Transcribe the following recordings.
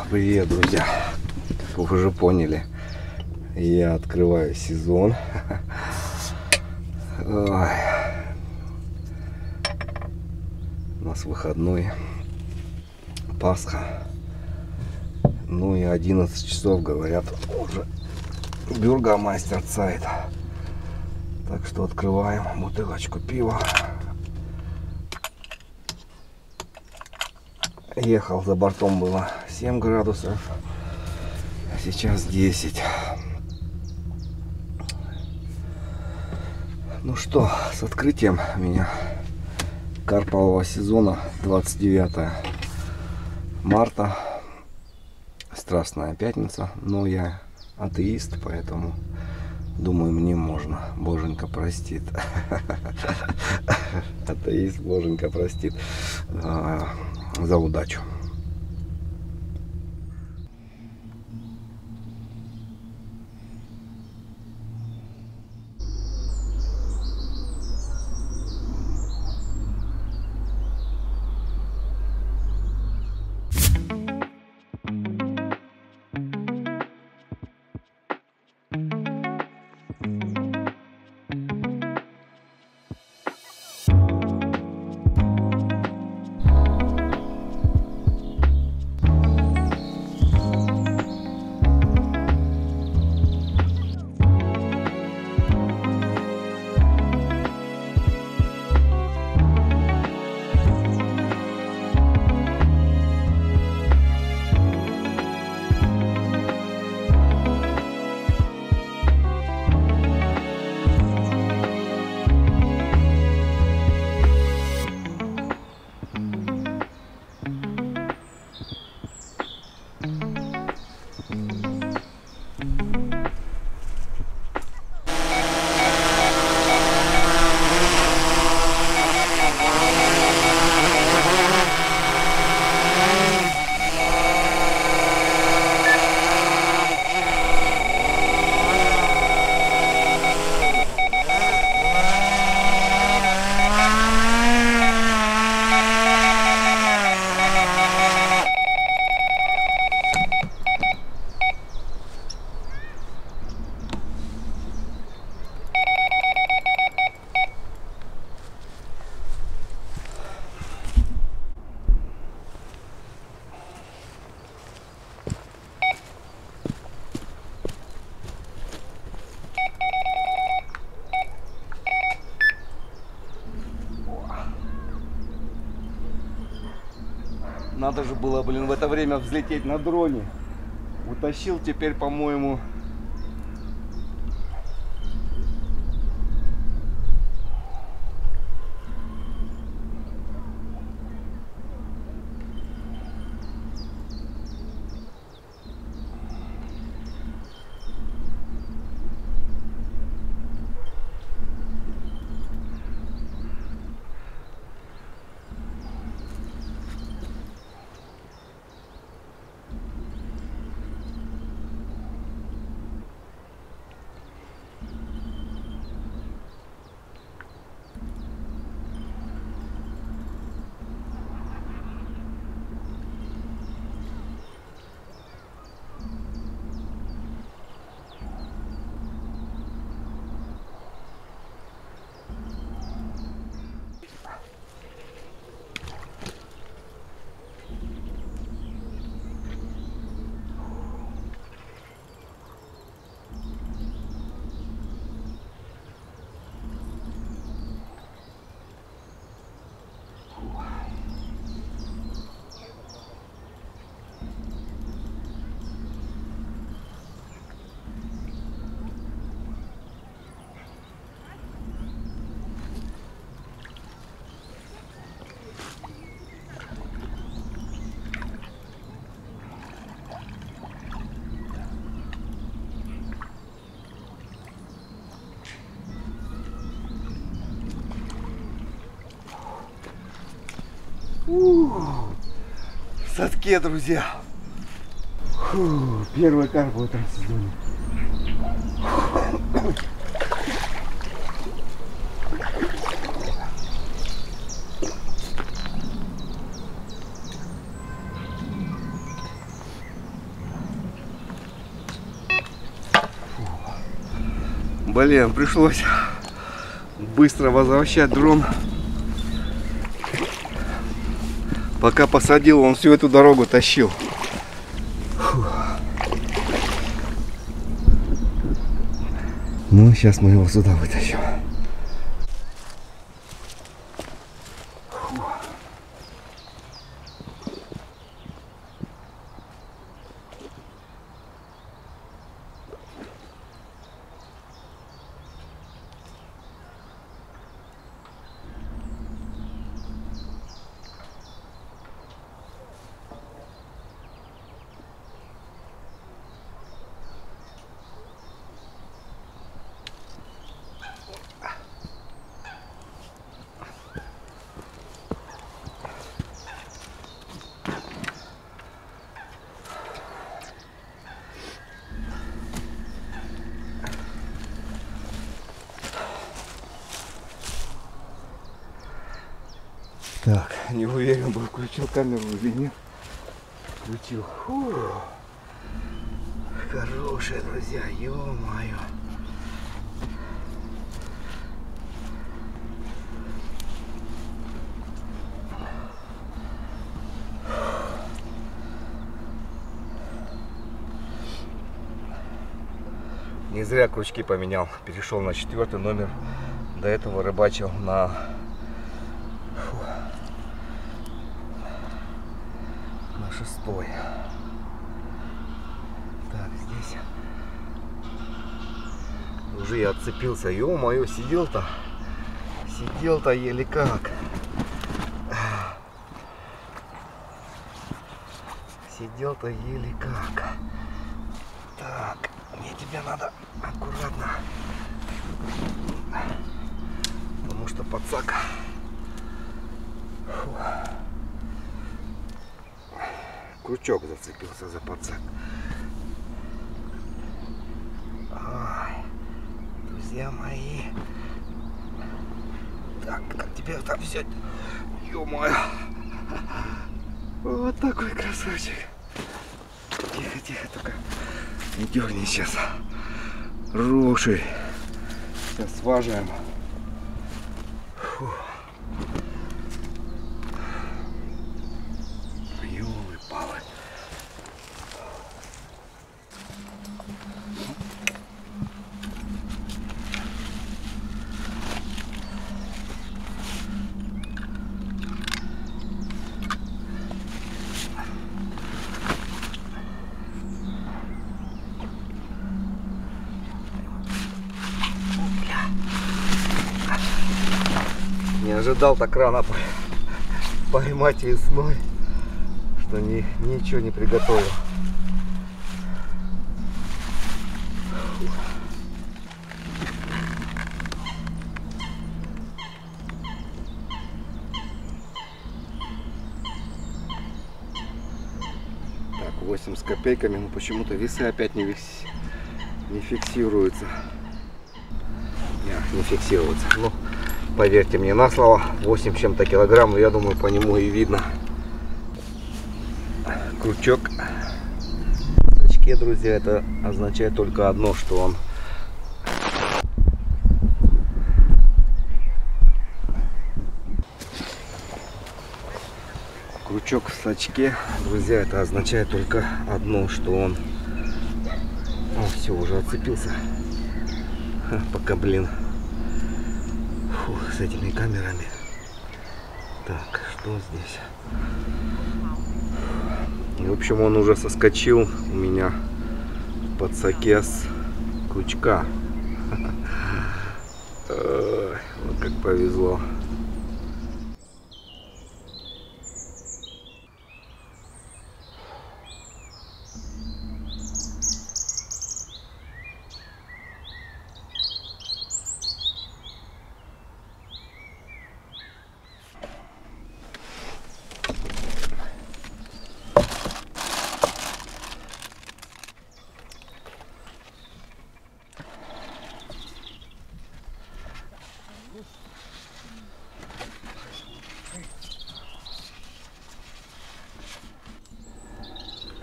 Привет, друзья! Как вы уже поняли, я открываю сезон. Ой. У нас выходной, Пасха. Ну и 11 часов, говорят, уже бюргомастер цайт. Так что открываем бутылочку пива. Ехал, за бортом было 7 градусов, а сейчас 10. Ну что, с открытием меня карпового сезона, 29 марта, Страстная пятница. Но я атеист, поэтому думаю, мне можно. Боженька простит. Атеист, Боженька простит. За удачу. Надо же было, блин, в это время взлететь на дроне. Утащил теперь, по-моему, в садке, друзья. Первый карп в этом сезоне. Блин, пришлось быстро возвращать дрон. Пока посадил, он всю эту дорогу тащил. Фух. Ну, сейчас мы его сюда вытащим. Так, не уверен был, включил камеру или нет. Включил. Фу. Хорошие друзья, ё-моё. Не зря крючки поменял. Перешел на 4-й номер. До этого рыбачил на... на 6-й. Так, здесь уже я отцепился. Ё-моё, сидел-то еле как. Сидел-то еле как. Так, мне тебе надо аккуратно, потому что подсак. Фу. Крючок зацепился за подсак. Ой, друзья мои. Так, как тебе там взять? Ё-моё. Вот такой красавчик. Тихо, тихо, только не дерни сейчас. Руши. Сейчас сважаем. Ёлы-палы. Не ожидал так рано поймать весной, что ничего не приготовил. Так, 8 с копейками, но почему-то весы опять не фиксируются. Не фиксируются. Ну, поверьте мне на слово, 8 чем-то килограмм, я думаю, по нему и видно. Крючок в сачке, друзья, это означает только одно, что он крючок в сачке, друзья, это означает только одно, что он... О, все, уже отцепился. Пока, блин. Фу, с этими камерами. Так, что здесь? И, в общем, он уже соскочил у меня в подсаке с крючка. Вот как повезло.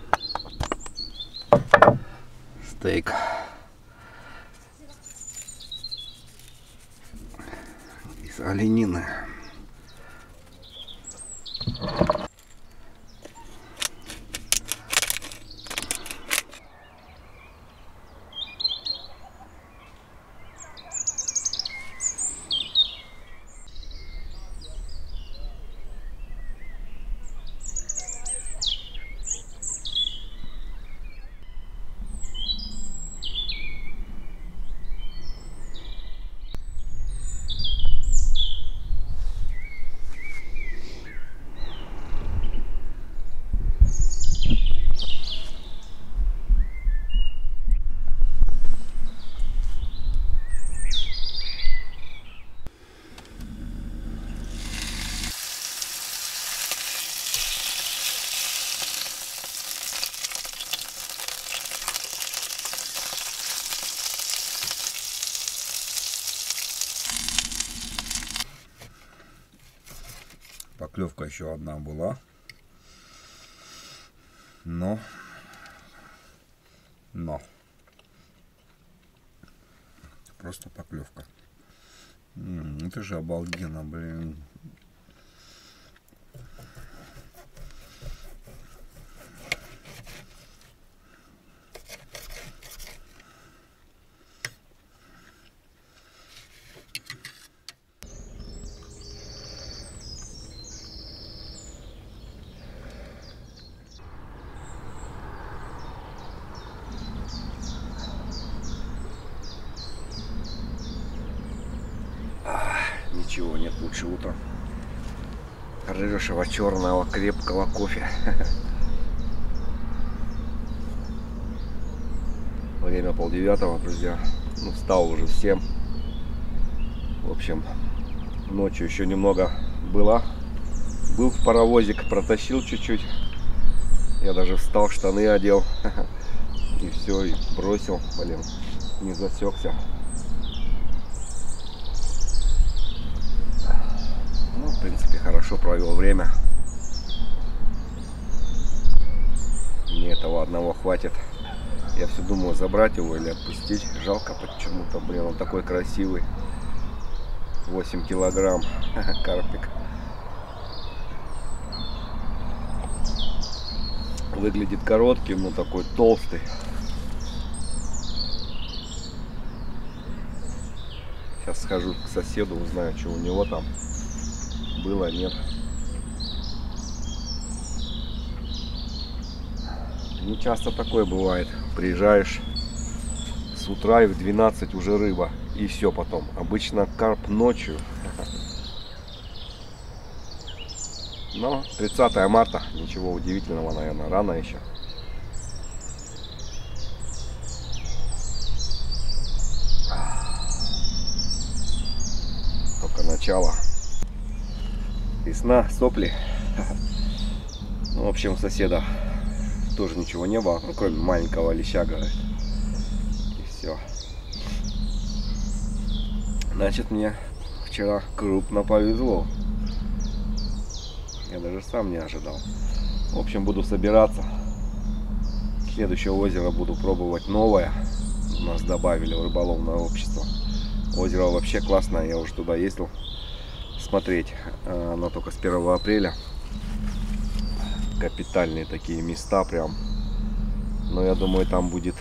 Стейк. оленины. Поклевка еще одна была, но просто поклевка. Это же обалденно, блин. Ничего нет лучше утром хорошего черного крепкого кофе. Время 8:30, друзья. Ну, встал уже в 7. В общем, ночью еще немного был в паровозик, протащил чуть-чуть. Я даже встал, штаны одел. И все, и бросил. Блин, не засекся. Ну, в принципе, хорошо провел время. Мне этого одного хватит. Я все думаю, забрать его или отпустить. Жалко почему-то, блин, он такой красивый. 8 килограмм карпик. Выглядит коротким, но такой толстый. Сейчас схожу к соседу, узнаю, что у него там было, нет. Не часто такое бывает. Приезжаешь с утра и в 12 уже рыба. И все потом. Обычно карп ночью. Но 30 марта. Ничего удивительного, наверное, рано еще. Только начало. Весна, сопли. Ну, в общем, соседа тоже ничего не было, ну, кроме маленького леща, говорит. И все. Значит, мне вчера крупно повезло. Я даже сам не ожидал. В общем, буду собираться. Следующее озеро буду пробовать новое. У нас добавили в рыболовное общество. Озеро вообще классное, я уже туда ездил смотреть. Оно только с 1 апреля. Капитальные такие места прям. Но я думаю, там будет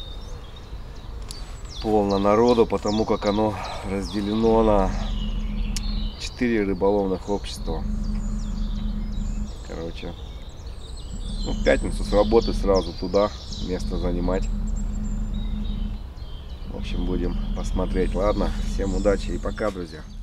полно народу, потому как оно разделено на 4 рыболовных общества. Короче, ну, в пятницу с работы сразу туда место занимать. В общем, будем посмотреть. Ладно, всем удачи и пока, друзья.